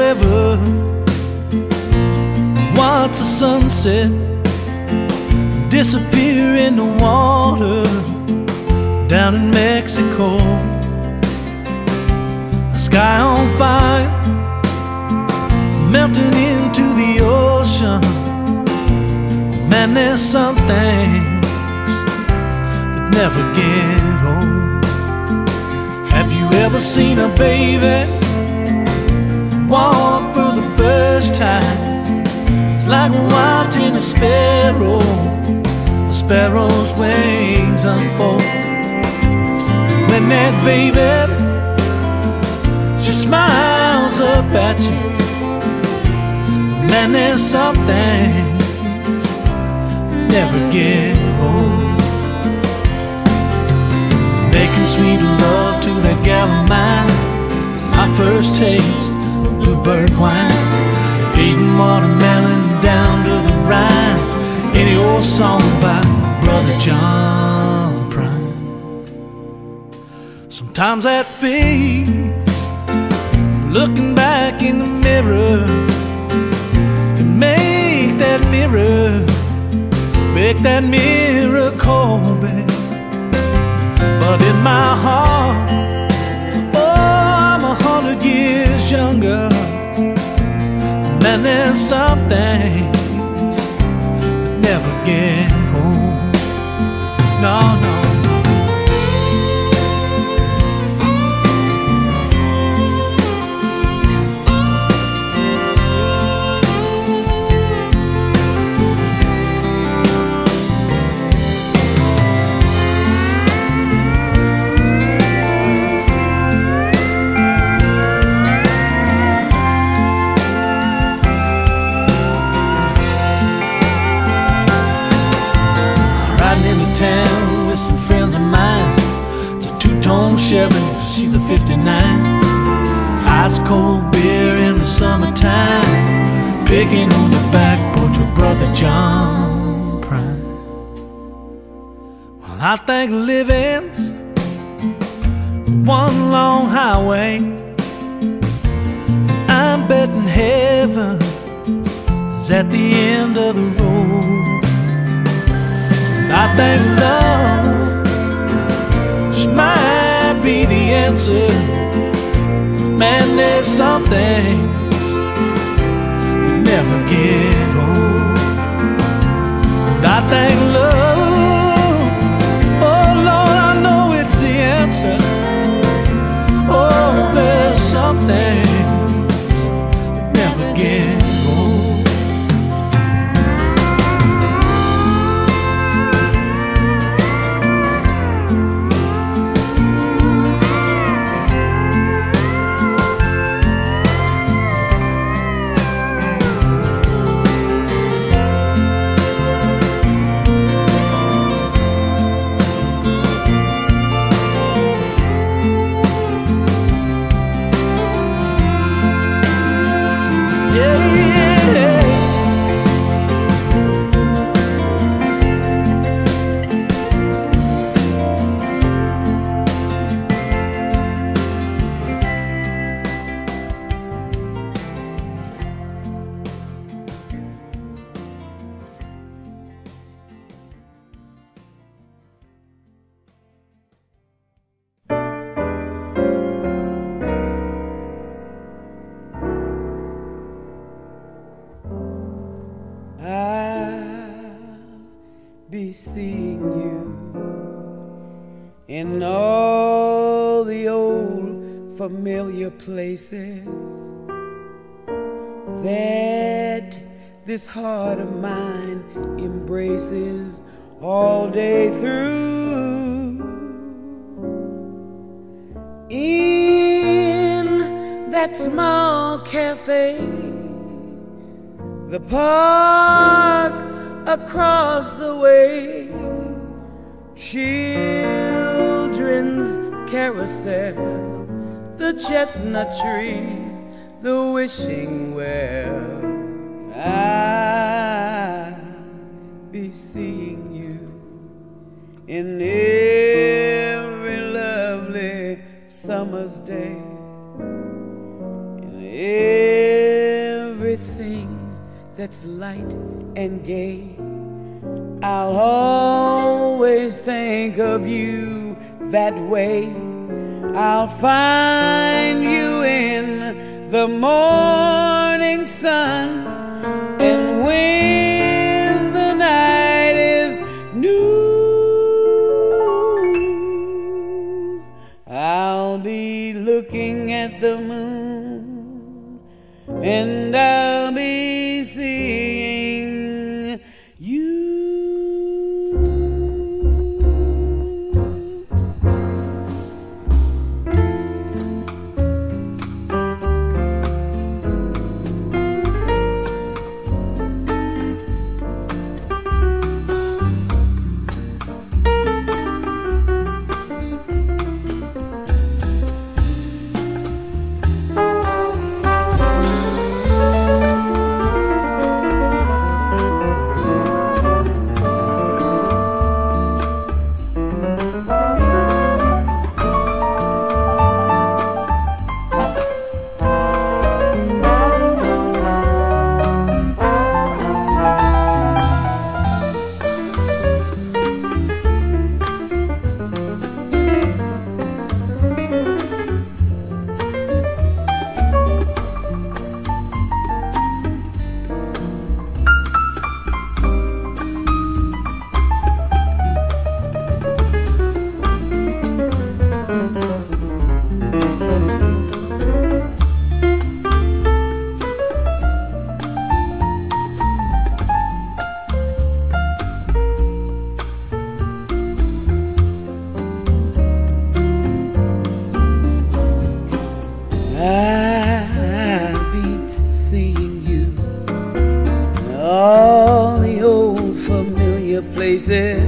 river, watch the sunset disappear in the water down in Mexico. The sky on fire, melting into the ocean. Man, there's some things that never get old. Have you ever seen a baby walk for the first time? It's like watching a sparrow's wings unfold. And when that baby, she smiles up at you, man, there's some things that never get old. Making sweet love to that gal of mine, my first taste of bluebird wine, eating watermelon down to the Rhine, any old song by Brother John Prine. Sometimes that face, looking back in the mirror, can make that mirror cold, babe. But in my heart, oh, I'm 100 years younger. Man, there's some things that never get old. No, no. Town with some friends of mine. It's a two-tone Chevy, she's a 59. Ice cold beer in the summertime, picking on the back porch with Brother John Prine. Well, I think living's one long highway, I'm betting heaven is at the end of the road. I think love just might be the answer. Man, there's some things that never get old. And I think love, oh Lord, I know it's the answer. Oh, there's some things that never get old. Be seeing you in all the old familiar places that this heart of mine embraces all day through. In that small cafe, the park across the way, children's carousel, the chestnut trees, the wishing well. I'll be seeing you in every lovely summer's day, in every that's light and gay. I'll always think of you that way. I'll find you in the morning sun, and when the night is new, I'll be looking at the moon, and I'll be seeing you. I'll be seeing you in all the old familiar places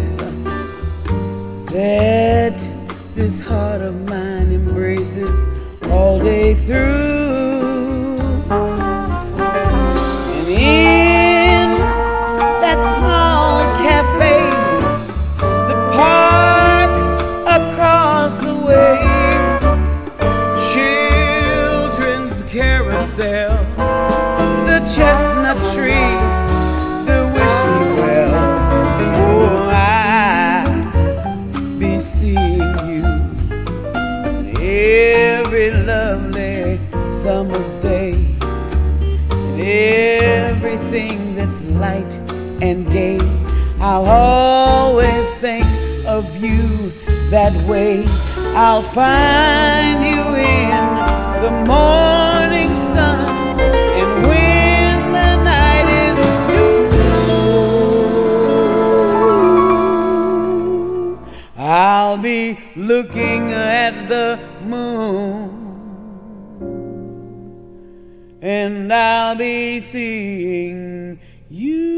that this heart of mine embraces all day through. And in that small cafe, the park across the way, carousel, the chestnut trees, the wishing well. Oh, I'll be seeing you on every lovely summer's day, and everything that's light and gay. I'll always think of you that way. I'll find you in the morning sun, and when the night is through, I'll be looking at the moon, and I'll be seeing you.